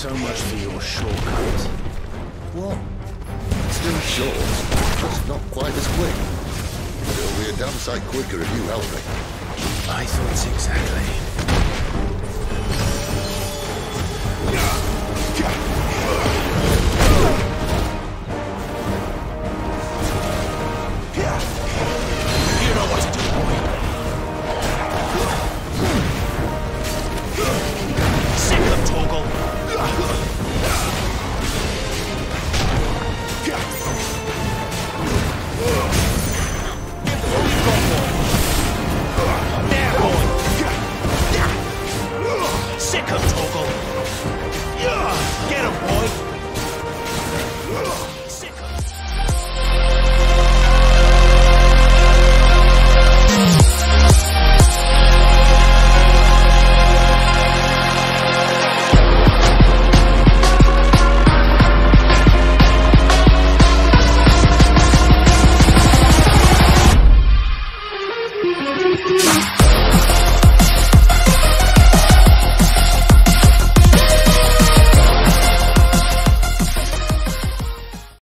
So much for your shortcut. What? Still short, just not quite as quick. It'll be a damn sight quicker if you help me. I thought exactly. You know what to do, boy. Sick of Torgal. There, boy. Sick of Torgal. Get him, boy. Sick of... Ah!